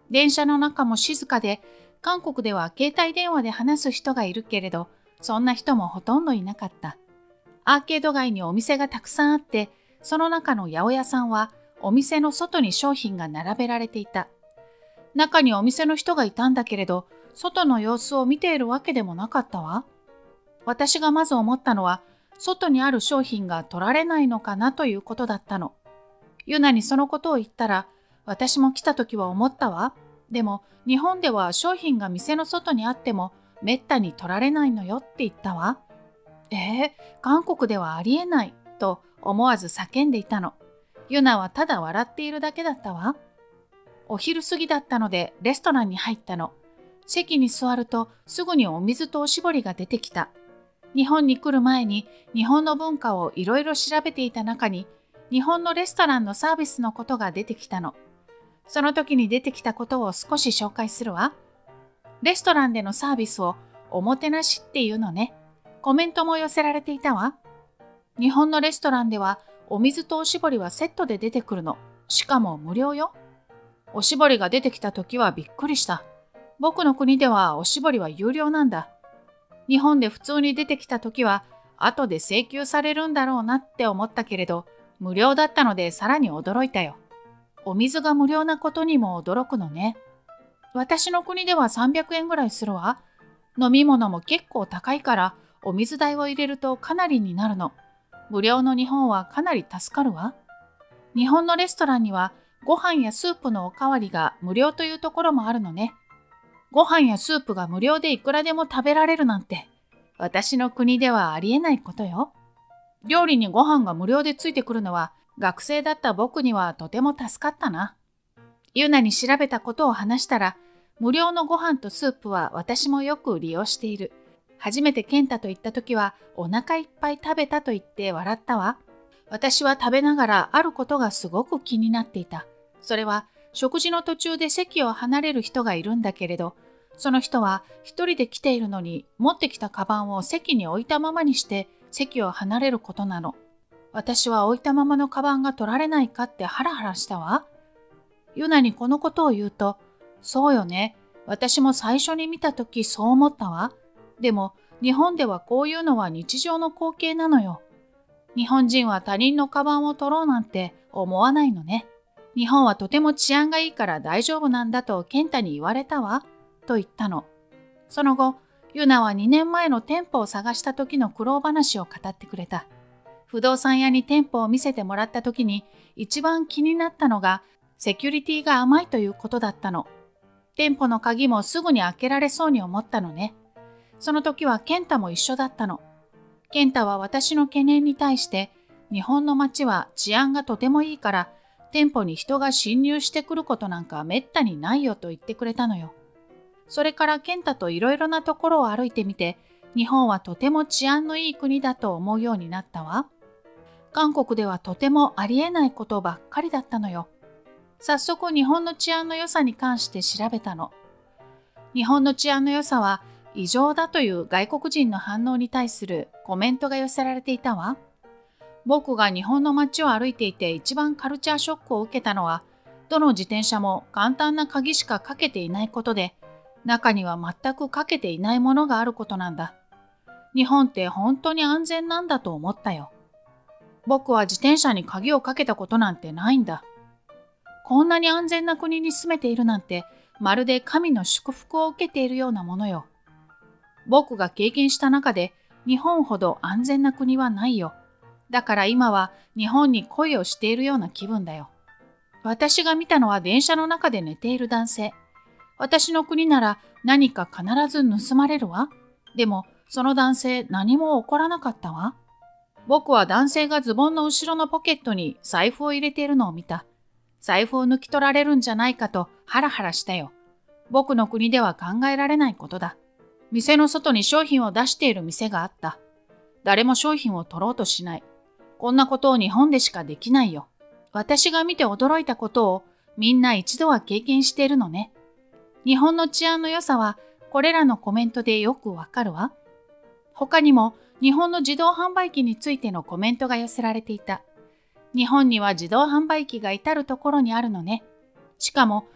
電車の中も静かで、韓国では携帯電話で話す人がいるけれど、そんな人もほとんどいなかった。アーケード街にお店がたくさんあって、その中の八百屋さんはお店の外に商品が並べられていた。中にお店の人がいたんだけれど、外の様子を見ているわけでもなかったわ。私がまず思ったのは、外にある商品が取られないのかなということだったの。ユナにそのことを言ったら、私も来た時は思ったわ。でも日本では商品が店の外にあってもめったに取られないのよって言ったわ。韓国ではありえないと思わず叫んでいたの。ユナはただ笑っているだけだったわ。お昼過ぎだったのでレストランに入ったの。席に座るとすぐにお水とおしぼりが出てきた。日本に来る前に日本の文化をいろいろ調べていた中に日本のレストランのサービスのことが出てきたの。その時に出てきたことを少し紹介するわ。レストランでのサービスをおもてなしっていうのね。コメントも寄せられていたわ。日本のレストランではお水とおしぼりはセットで出てくるの。しかも無料よ。おしぼりが出てきた時はびっくりした。僕の国ではおしぼりは有料なんだ。日本で普通に出てきた時は後で請求されるんだろうなって思ったけれど、無料だったのでさらに驚いたよ。お水が無料なことにも驚くのね。私の国では300円ぐらいするわ。飲み物も結構高いからお水代を入れるとかなりになるの。無料の日本はかなり助かるわ。日本のレストランにはご飯やスープのおかわりが無料というところもあるのね。ご飯やスープが無料でいくらでも食べられるなんて、私の国ではありえないことよ。料理にご飯が無料でついてくるのは学生だった僕にはとても助かったな。ユナに調べたことを話したら、無料のご飯とスープは私もよく利用している。初めてケンタと行った時はお腹いっぱい食べたと言って笑ったわ。私は食べながらあることがすごく気になっていた。それは食事の途中で席を離れる人がいるんだけれど、その人は一人で来ているのに持ってきたカバンを席に置いたままにして席を離れることなの。私は置いたままのカバンが取られないかってハラハラしたわ。ユナにこのことを言うと、そうよね。私も最初に見たときそう思ったわ。でも日本ではこういうのは日常の光景なのよ。日本人は他人のカバンを取ろうなんて思わないのね。日本はとても治安がいいから大丈夫なんだと健太に言われたわ。と言ったの。その後、ユナは2年前の店舗を探した時の苦労話を語ってくれた。不動産屋に店舗を見せてもらった時に一番気になったのがセキュリティが甘いということだったの。店舗の鍵もすぐに開けられそうに思ったのね。その時は健太も一緒だったの。健太は私の懸念に対して日本の街は治安がとてもいいから店舗に人が侵入してくることなんかめったにないよと言ってくれたのよ。それから健太といろいろなところを歩いてみて日本はとても治安のいい国だと思うようになったわ。韓国ではとてもありえないことばっかりだったのよ。早速日本の治安の良さに関して調べたの。日本の治安の良さは異常だという外国人の反応に対するコメントが寄せられていたわ。僕が日本の街を歩いていて一番カルチャーショックを受けたのは、どの自転車も簡単な鍵しかかけていないことで、中には全くかけていないものがあることなんだ。日本って本当に安全なんだと思ったよ。僕は自転車に鍵をかけたことなんてないんだ。こんなに安全な国に住めているなんて、まるで神の祝福を受けているようなものよ。僕が経験した中で、日本ほど安全な国はないよ。だから今は日本に恋をしているような気分だよ。私が見たのは電車の中で寝ている男性。私の国なら何か必ず盗まれるわ。でもその男性何も起こらなかったわ。僕は男性がズボンの後ろのポケットに財布を入れているのを見た。財布を抜き取られるんじゃないかとハラハラしたよ。僕の国では考えられないことだ。店の外に商品を出している店があった。誰も商品を取ろうとしない。こんなことを日本でしかできないよ。私が見て驚いたことをみんな一度は経験しているのね。日本の治安の良さはこれらのコメントでよくわかるわ。他にも日本の自動販売機についてのコメントが寄せられていた。日本には自動販売機が至るところにあるのね。しかも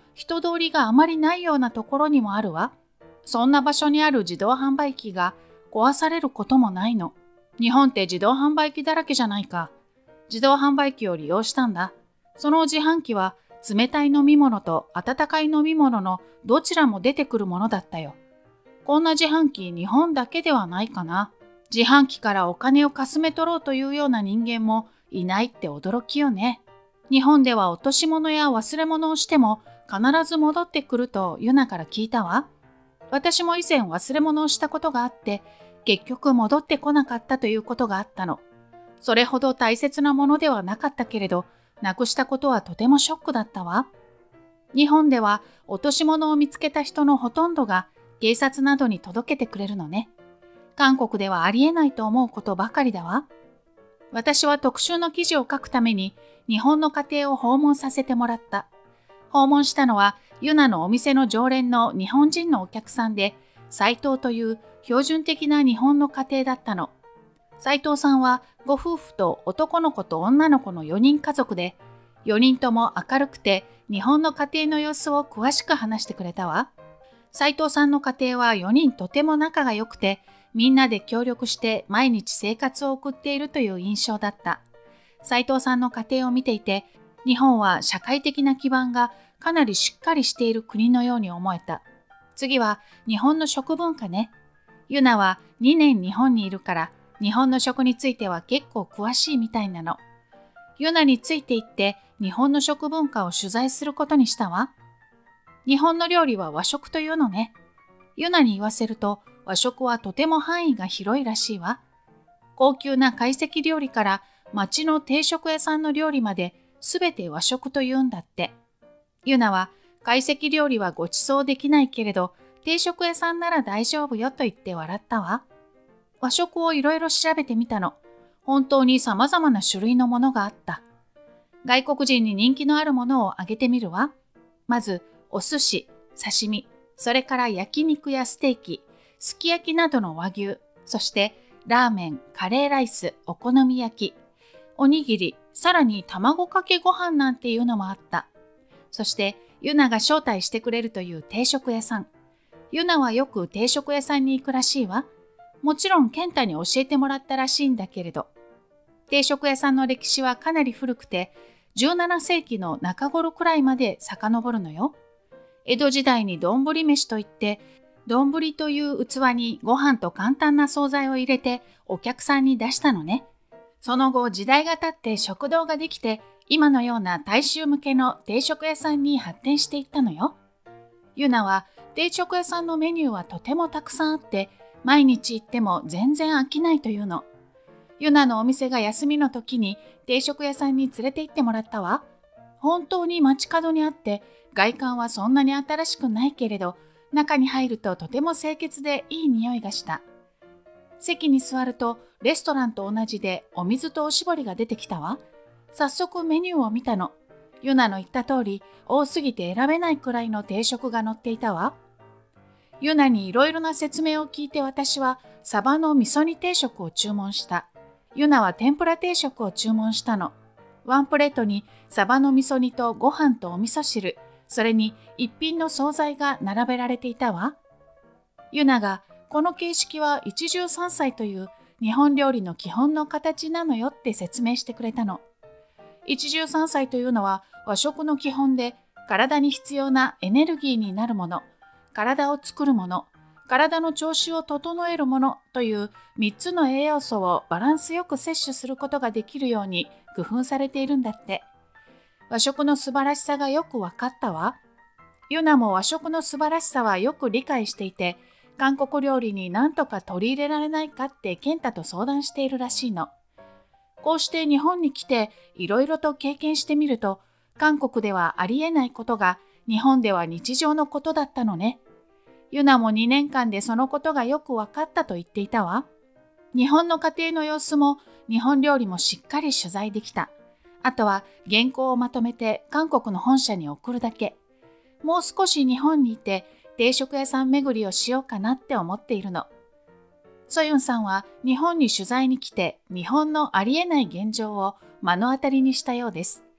人通りがあまりないようなところにもあるわ。そんな場所にある自動販売機が壊されることもないの。日本って自動販売機だらけじゃないか。自動販売機を利用したんだ。その自販機は冷たい飲み物と温かい飲み物のどちらも出てくるものだったよ。こんな自販機日本だけではないかな。自販機からお金をかすめ取ろうというような人間もいないって驚きよね。日本では落とし物や忘れ物をしても必ず戻ってくるとユナから聞いたわ。私も以前忘れ物をしたことがあって結局戻ってこなかったということがあったの。それほど大切なものではなかったけれど、なくしたことはとてもショックだったわ。日本では落とし物を見つけた人のほとんどが警察などに届けてくれるのね。韓国ではありえないと思うことばかりだわ。私は特集の記事を書くために日本の家庭を訪問させてもらった。訪問したのはユナのお店の常連の日本人のお客さんで、斉藤という標準的な日本の家庭だったの。斉藤さんはご夫婦と男の子と女の子の4人家族で、4人とも明るくて日本の家庭の様子を詳しく話してくれたわ。斉藤さんの家庭は4人とても仲が良くて、みんなで協力して毎日生活を送っているという印象だった。斉藤さんの家庭を見ていて、日本は社会的な基盤がかなりしっかりしている国のように思えた。次は日本の食文化ね。ユナは2年日本にいるから、日本の食については結構詳しいみたいなの。ユナについて行って日本の食文化を取材することにしたわ。日本の料理は和食というのね。ユナに言わせると和食はとても範囲が広いらしいわ。高級な懐石料理から町の定食屋さんの料理まですべて和食というんだって。ユナは懐石料理はご馳走できないけれど定食屋さんなら大丈夫よと言って笑ったわ。和食をいろいろ調べてみたの。本当に様々な種類のものがあった。外国人に人気のあるものを挙げてみるわ。まず、お寿司、刺身、それから焼肉やステーキ、すき焼きなどの和牛、そしてラーメン、カレーライス、お好み焼き、おにぎり、さらに卵かけご飯なんていうのもあった。そして、ユナが招待してくれるという定食屋さん。ユナはよく定食屋さんに行くらしいわ。もちろん健太に教えてもらったらしいんだけれど。定食屋さんの歴史はかなり古くて、17世紀の中頃くらいまで遡るのよ。江戸時代に丼飯といって、丼という器にご飯と簡単な惣菜を入れてお客さんに出したのね。その後時代が経って食堂ができて、今のような大衆向けの定食屋さんに発展していったのよ。ユナは定食屋さんのメニューはとてもたくさんあって、毎日行っても全然飽きないというの。ユナのお店が休みの時に定食屋さんに連れて行ってもらったわ。本当に街角にあって、外観はそんなに新しくないけれど、中に入るととても清潔でいい匂いがした。席に座るとレストランと同じでお水とおしぼりが出てきたわ。早速メニューを見たの。ユナの言った通り、多すぎて選べないくらいの定食が載っていたわ。ユナにいろいろな説明を聞いて私はサバの味噌煮定食を注文した。ユナは天ぷら定食を注文したの。ワンプレートにサバの味噌煮とご飯とお味噌汁、それに一品の惣菜が並べられていたわ。ユナがこの形式は一汁三菜という日本料理の基本の形なのよって説明してくれたの。一汁三菜というのは和食の基本で体に必要なエネルギーになるもの、体を作るもの、体の調子を整えるものという3つの栄養素をバランスよく摂取することができるように工夫されているんだって。和食の素晴らしさがよく分かったわ。ユナも和食の素晴らしさはよく理解していて、韓国料理に何とか取り入れられないかって健太と相談しているらしいの。こうして日本に来ていろいろと経験してみると、韓国ではありえないことが日本では日常のことだったのね。ユナも2年間でそのことがよく分かったと言っていたわ。日本の家庭の様子も日本料理もしっかり取材できた。あとは原稿をまとめて韓国の本社に送るだけ。もう少し日本にいて定食屋さん巡りをしようかなって思っているの。ソユンさんは日本に取材に来て日本のありえない現状を目の当たりにしたようです。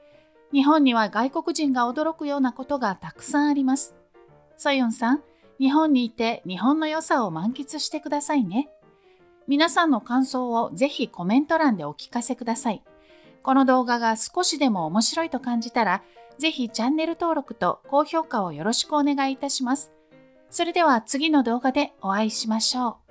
日本には外国人が驚くようなことがたくさんあります。ソヨンさん、日本にいて日本の良さを満喫してくださいね。皆さんの感想をぜひコメント欄でお聞かせください。この動画が少しでも面白いと感じたら、ぜひチャンネル登録と高評価をよろしくお願いいたします。それでは次の動画でお会いしましょう。